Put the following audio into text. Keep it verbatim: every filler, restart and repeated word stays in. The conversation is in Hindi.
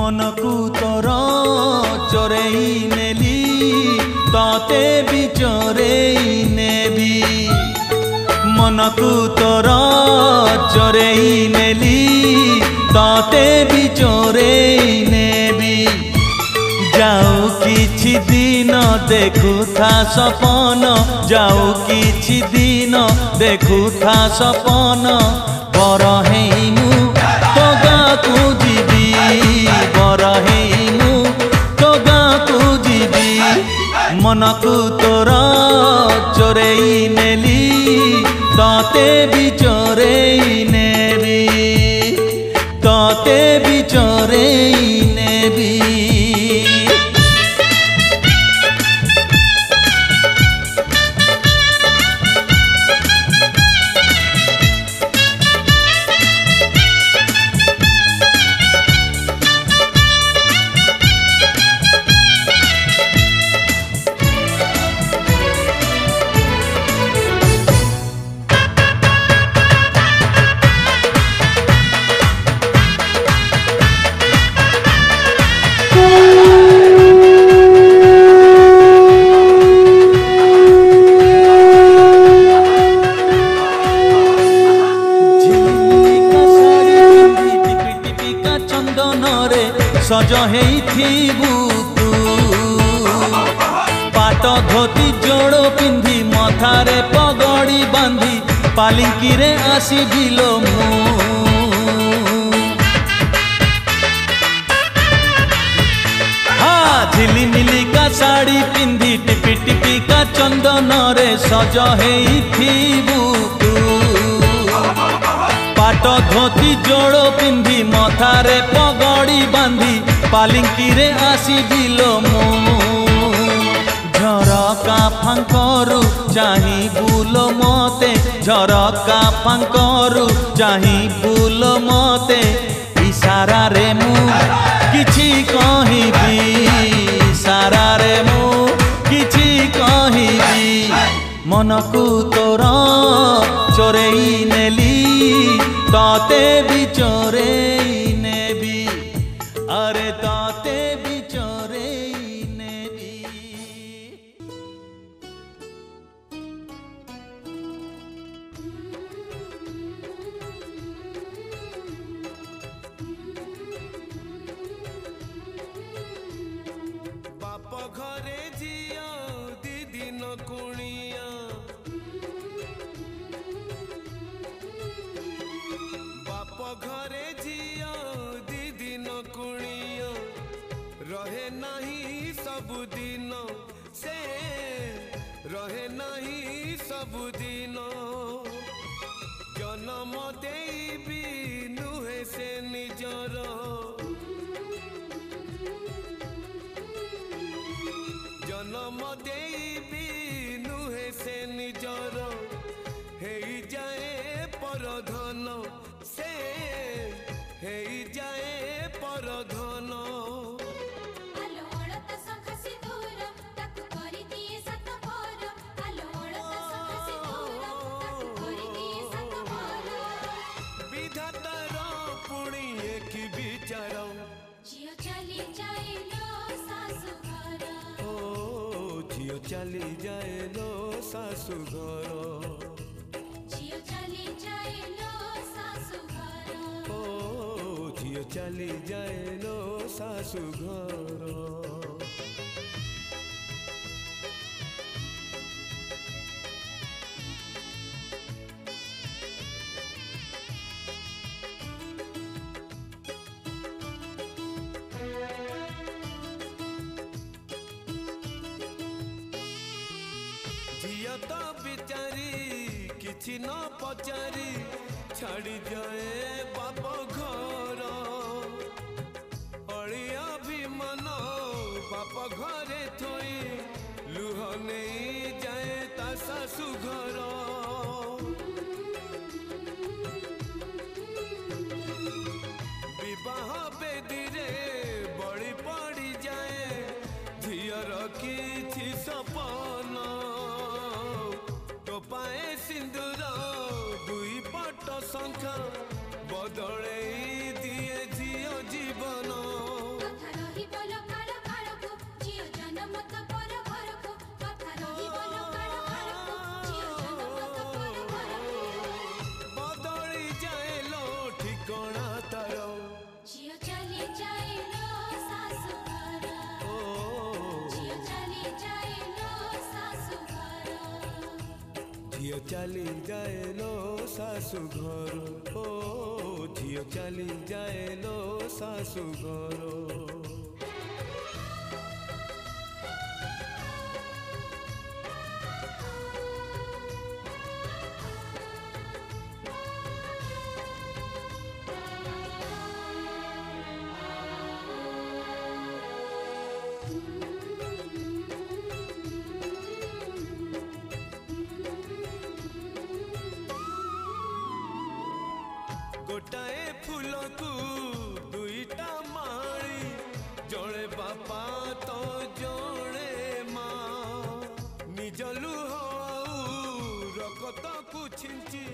मन को तोर चोरई नेली ताते भी चोरई नेबी मन को तोर चोरई नेली ताते भी चोरई नेबी जाऊ किछि दिन देखु था सपन जाऊ किछि दिन देखु था सपन बर हेमु तो गाँ को जीवी बर हेमु तो गाँ को जीवी मन को तोर चोरई नेली ताते भी चोरई नेबी ताते भी चोरई नेबी सज हेइथिबु तू पाट धोती जोड़ पिंधि मथारे पगड़ी बांधी पालिंकी रे आसीबिलो मु हाँ झिलिमिली का साड़ी पिंधि टिपी टिपी का चंदन रे सज हेइथिबु तू पाट धोती जोड़ पिंधि मथारे पगड़ी बांधी पालिंकी रे आसीबिलो मु झरका फांकरू चाही बुलो मते झरका फांकरू चाही बुलो मते इशारा रे मु किछि कहिबी इशारा रे मु किछि कहिबी मन को तोर चोरई नेली ताते भी चोरई नेबी अरे ताते भी चोरई नेबी बाप घरे जिया दी दिन कुणिया बाप घरे जिया दी दिन कुणिया रहे नहीं सबुदिन से रहे नहीं सबुदिन जन्म देबी नुहे से निजर जन्म देबी नुहे से निजर हेई जाए परधन से हेई जाए परधन विधातार पुणी एक विचार झियो चली जाए लो सासु घर ओ झियो चली जाए लो सासु घर झियो चली जाए लो सासु घर ओ झियो चली जाए लो सासु घर झियो तो बिचारी किछि न पचारी छाड़ी जाए बाप घर अड़िया भी मन बाप घरे थोई लुह नहीं जाए ता सासु घर विवाह बेदी रे बड़ी पड़ी जाए झियर किछि सपन टोपाए सिंदूर दुई पट संख्या बदले दिए झियो जीवन झियो चली जाए लो सासु घर ओ झियो चली जाए लो सासु घर गोटाए फूल को दुईटा माड़ी जड़े बापा तो जड़े माँ निज लुह रकत को छिंची